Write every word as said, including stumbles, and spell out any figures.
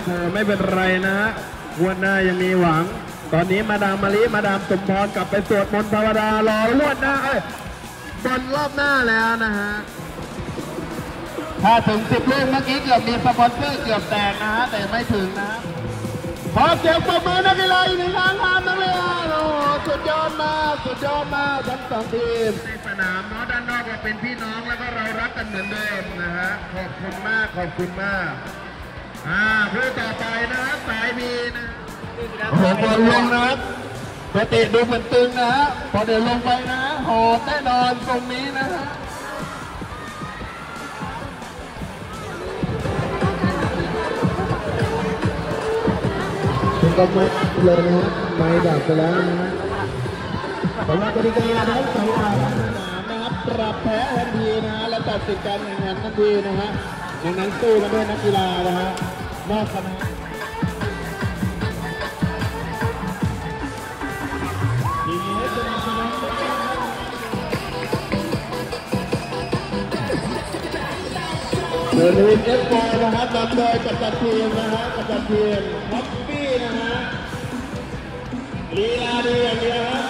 โอ้ไม่เป็นไรนะฮะวันหน้ายังมีหวังตอนนี้มาดามมะลิมาดามสมพรกลับไปสวดมนต์ภาวดารอวันหน้าเอ้ยบอลรอบหน้าแล้วนะฮะถ้าถึงสิบลูกเมื่อกี้เกือบมีสปอนเซอร์เกือบแตกนะฮะแต่ไม่ถึงนะขอเสียงปรบมือนักกีฬาอีกหนึ่งครั้งครับนักกีฬาโอ้สุดยอดมากสุดยอดมากทั้งสองทีมในสนามเนาะด้านนอกเราเป็นพี่น้องแล้วก็เรารักกันเหมือนเดิมนะฮะขอบคุณมากขอบคุณมากอ่าผู้ต่อไปนะครับสายมีนะโอ้โหบอลลงนะครับปกติดูเหมือนตึงนะฮะพอเดินลงไปนะโหดแน่นอนตรงนี้นะฮะก็ไม่เลยนะฮะไม่ดับไปแล้วนะฮะสำหรับกติกานะครับสำหรับสนามนะครับปรับแพ้ทันทีนะฮะและตัดสินการแข่งขันทันทีนะฮะดังนั้นสู้กันด้วยนักกีฬานะฮะนอกสนามเดินลุยเอฟโฟนะฮะนำโดยกัปตันทีมนะฮะกัปตันทีมท็อปปี้นะฮะลีลาดีอย่างเดียวฮะ